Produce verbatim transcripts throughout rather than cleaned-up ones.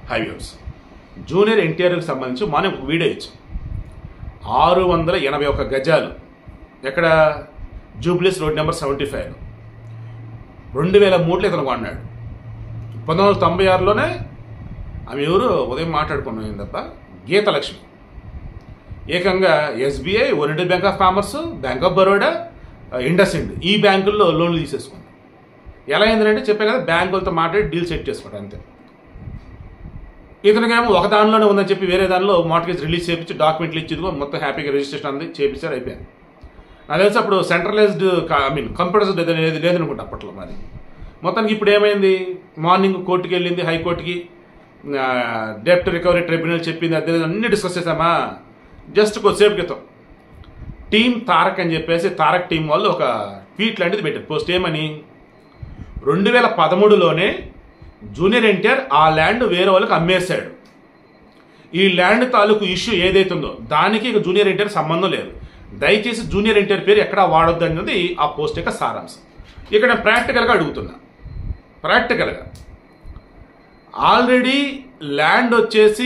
Highways junior ఎన్టీఆర్కి సంబంధించి మనం ఒక వీడియో ఇచ్చాం. ఆరు వందల ఎనభై ఒక్క గజాలు ఎక్కడ జూబ్లీస్ రోడ్ నెంబర్ సెవెంటీ ఫైవ్ రెండు వేల మూడులో ఇతను కొన్నాడు. పంతొమ్మిది వందల తొంభై ఆరులోనే ఆమె ఎవరు ఉదయం మాట్లాడుకున్నాం ఏం తప్ప గీతలక్ష్మి ఏకంగా SBI, Union Bank of Commerce, Bank of Baroda, IndusInd ఈ బ్యాంకుల్లో లోన్లు తీసేసుకుంది. ఎలా అయిందంటే చెప్పే కదా బ్యాంకులతో మాట్లాడి డీల్ సెట్ చేసుకోవడం అంతే. ఇతనికేమో ఒక దానిలోనే ఉందని చెప్పి వేరే దానిలో మార్ట్గేజ్ రిలీజ్ చేయించి డాక్యుమెంట్లు ఇచ్చి మొత్తం హ్యాపీగా రిజిస్ట్రేషన్ అంది చేయించారు, అయిపోయింది. నాకు తెలిసి అప్పుడు సెంట్రలైజ్డ్ ఐ మీన్ కంప్యూటర్స్ లేదు లేదనుకుంటా అప్పట్లో. మరి మొత్తానికి ఇప్పుడు ఏమైంది, మార్నింగ్ కోర్టుకి వెళ్ళింది, హైకోర్టుకి డెప్ట్ రికవరీ ట్రిబ్యునల్ చెప్పింది, అదే అన్ని డిస్కస్ చేసామా. జస్ట్ కొద్దిసేపు క్రితం టీమ్ తారక్ అని చెప్పేసి తారక్ టీం వాళ్ళు ఒక ట్వీట్ లాంటిది పెట్టారు పోస్ట్. ఏమని, రెండు వేల పదమూడులోనే జూనియర్ ఎన్టీఆర్ ఆ ల్యాండ్ వేరే వాళ్ళకి అమ్మేశాడు. ఈ ల్యాండ్ తాలూకు ఇష్యూ ఏదైతుందో దానికి ఇక జూనియర్ ఎన్టీఆర్ సంబంధం లేదు, దయచేసి జూనియర్ ఎన్టీఆర్ పేరు ఎక్కడా వాడొద్దు అన్నది ఆ పోస్ట్ యొక్క సారాంశం. ఇక్కడ నేను ప్రాక్టికల్గా అడుగుతున్నా, ప్రాక్టికల్గా ఆల్రెడీ ల్యాండ్ వచ్చేసి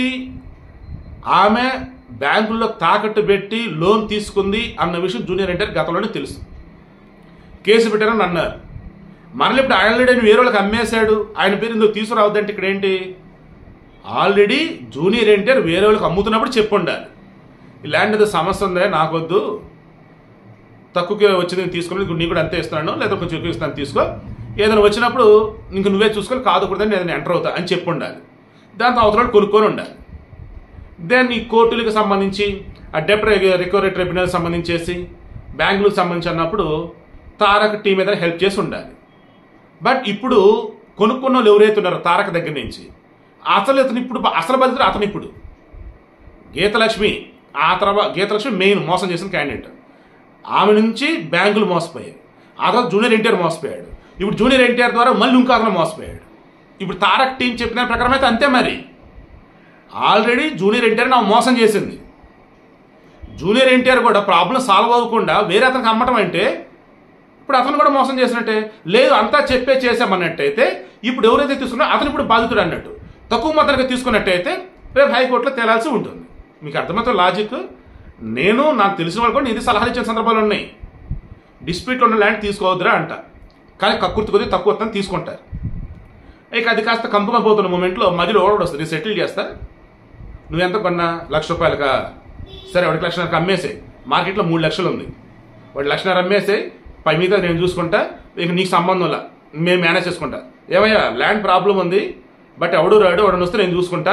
ఆమె బ్యాంకుల్లో తాకట్టు పెట్టి లోన్ తీసుకుంది అన్న విషయం జూనియర్ ఎన్టీఆర్ గతంలోనే తెలుసు, కేసు పెట్టారని అన్నారు. మరలి ఇప్పుడు ఆల్రెడీ ఆయన వేరే వాళ్ళకి అమ్మేశాడు, ఆయన పేరు ఎందుకు తీసుకురావద్దంటే ఇక్కడ ఏంటి, ఆల్రెడీ జూనియర్ ఎన్టీఆర్ వేరే వాళ్ళకి అమ్ముతున్నప్పుడు చెప్పు ఉండాలి, ఈ ల్యాండ్ ఏదో సమస్య ఉందే నాకొద్దు, తక్కువకి వచ్చింది తీసుకుని నీ కూడా అంతే ఇస్తున్నాను లేదా కొంచెం ఎక్కువ ఇస్తాను తీసుకో, ఏదైనా వచ్చినప్పుడు ఇంక నువ్వే చూసుకొని కాదుకూడదని నేను ఎంటర్ అవుతా అని చెప్పు ఉండాలి. దాంతో అవతల కొనుక్కొని ఉండాలి. దెన్ ఈ కోర్టులకు సంబంధించి ఆ డెప్ట్ రికవరీ ట్రిబ్యునల్ సంబంధించేసి బ్యాంకులకు సంబంధించి అన్నప్పుడు తారక్ టీం మీద హెల్ప్ చేసి ఉండాలి. బట్ ఇప్పుడు కొనుక్కున్న వాళ్ళు ఎవరైతే ఉన్నారో తారక్ దగ్గర నుంచి అసలు అతను ఇప్పుడు అసలు బాధితుడు అతను ఇప్పుడు గీతలక్ష్మి, ఆ తర్వాత గీతలక్ష్మి మెయిన్ మోసం చేసిన క్యాండిడేట్, ఆమె నుంచి బ్యాంకులు మోసపోయాయి, ఆ తర్వాత జూనియర్ ఎన్టీఆర్ మోసపోయాడు, ఇప్పుడు జూనియర్ ఎన్టీఆర్ ద్వారా మళ్ళీ ఇంకో అతను మోసపోయాడు. ఇప్పుడు తారక్ టీం చెప్పిన ప్రకారం అయితే అంతే. మరి ఆల్రెడీ జూనియర్ ఎన్టీఆర్ నా మోసం చేసింది, జూనియర్ ఎన్టీఆర్ కూడా ప్రాబ్లం సాల్వ్ అవ్వకుండా వేరే అతనికి అమ్మటం అంటే ఇప్పుడు అతను కూడా మోసం చేసినట్టే. లేదు అంతా చెప్పే చేసామన్నట్టయితే ఇప్పుడు ఎవరైతే తీసుకున్నారో అతను ఇప్పుడు బాధితుడు అన్నట్టు, తక్కువ మొత్తానికి తీసుకున్నట్టయితే రేపు హైకోర్టులో తేలాల్సి ఉంటుంది. మీకు అర్థమవుతుంది లాజిక్. నేను నాకు తెలిసిన వాళ్ళు కూడా ఇది సలహాలు ఇచ్చిన సందర్భాలు ఉన్నాయి, డిస్ప్యూట్లో ఉన్న ల్యాండ్ తీసుకోవద్దురా అంట, కానీ కక్కుర్తి కొద్దిగా తక్కువ వస్తాను తీసుకుంటారు. ఇక అది కాస్త కంపుగా పోతున్న మూమెంట్లో మధ్యలో ఓడవడు వస్తుంది, నేను సెటిల్ చేస్తా, నువ్వెంత కొన్నా లక్ష రూపాయలుగా, సరే వాడికి లక్షన్నరకు అమ్మేసాయి, మార్కెట్లో మూడు లక్షలు ఉంది, వాడు లక్షన్నర అమ్మేసాయి, పై మీద నేను చూసుకుంటా, ఇక నీకు సంబంధంలా మేము మేనేజ్ చేసుకుంటా. ఏమయ్యా ల్యాండ్ ప్రాబ్లం ఉంది బట్ ఎవడు రాడు, వాడు వస్తే నేను చూసుకుంటా,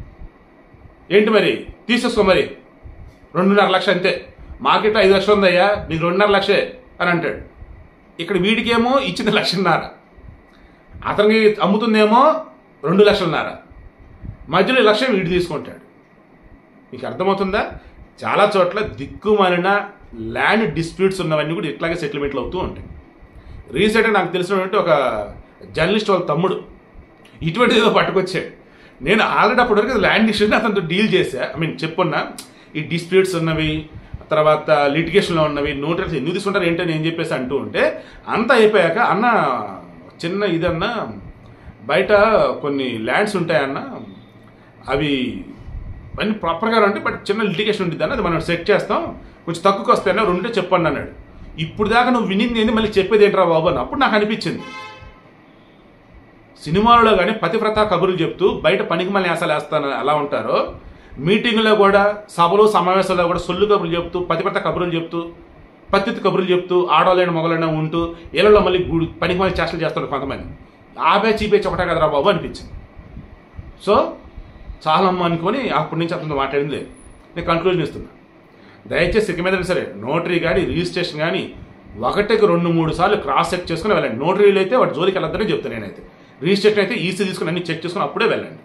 ఏంటి మరి తీసేసుకో మరి రెండున్నర లక్ష అంతే, మార్కెట్లో ఐదు లక్షలు ఉందయ్యా నీకు రెండున్నర లక్షే అని అంటాడు. ఇక్కడ వీడికేమో ఇచ్చింది లక్షన్నర, అతనికి అమ్ముతుందేమో రెండు లక్షలన్నర, మధ్యలో లక్ష వీడి తీసుకుంటాడు. మీకు అర్థమవుతుందా? చాలా చోట్ల దిక్కుమాలిన ల్యాండ్ డిస్ప్యూట్స్ ఉన్నవన్నీ కూడా ఇట్లాగే సెటిల్మెంట్లు అవుతూ ఉంటాయి. రీసెంట్గా నాకు తెలిసినటువంటి ఒక జర్నలిస్ట్ వాళ్ళ తమ్ముడు ఇటువంటిది ఏదో పట్టుకొచ్చాడు. నేను ఆల్రెడీ అప్పటివరకు ల్యాండ్ ఇష్యూని అతనితో డీల్ చేశా, ఐ మీన్ చెప్పున్నా ఈ డిస్ప్యూట్స్ ఉన్నవి, తర్వాత లిటిగేషన్లో ఉన్నవి, నోటీస్ ఎందుకు తీసుకుంటారు ఏంటని నేను చెప్పేసి అంటూ ఉంటే అంతా అయిపోయాక అన్న చిన్న ఇదన్నా బయట కొన్ని ల్యాండ్స్ ఉంటాయన్న, అవి అన్నీ ప్రాపర్గా ఉంటాయి బట్ చిన్న లిటిగేషన్ ఉంటుంది అన్న, అది మనం సెట్ చేస్తాం, కొంచెం తక్కువకి వస్తాయన్నా రెండే చెప్పండి అన్నాడు. ఇప్పుడు దాకా నువ్వు వినింది ఏంది మళ్ళీ చెప్పేది ఏంట్రా బాబు అని అప్పుడు నాకు అనిపించింది. సినిమాలలో కానీ పతివ్రత కబుర్లు చెప్తూ బయట పనికి మళ్ళీ వేసాలు వేస్తాను అలా ఉంటారో, మీటింగ్లో కూడా సభలు సమావేశాల్లో కూడా సొల్లు కబుర్లు చెప్తూ పతివ్రత కబుర్లు చెప్తూ పత్తితి కబుర్లు చెప్తూ ఆడవాళ్ళైన మొగలైనా ఉంటూ ఇళ్లలో మళ్ళీ గుడి పనికి మళ్ళీ చేష్టలు చేస్తారు కొంతమంది. ఆపే చీపేచి ఒకటే కదరా బాబు అనిపించింది. సో చాలా అమ్మ అనుకొని అప్పటి నుంచి అతను మాట్లాడింది లేదు. నేను కన్క్లూజన్ ఇస్తున్నా, దయచేసి ఇక మీద సరే నోటరీ కానీ రిజిస్ట్రేషన్ కానీ ఒకటికి రెండు మూడు సార్లు క్రాస్ చెక్ చేసుకుని వెళ్ళండి. నోటరీలు అయితే వాటి జోలికి వెళ్ళొద్దనే చెప్తాను నేనైతే. రిజిస్ట్రేషన్ అయితే ఈసీ తీసుకుని అన్ని చెక్ చేసుకుని అప్పుడే వెళ్ళండి.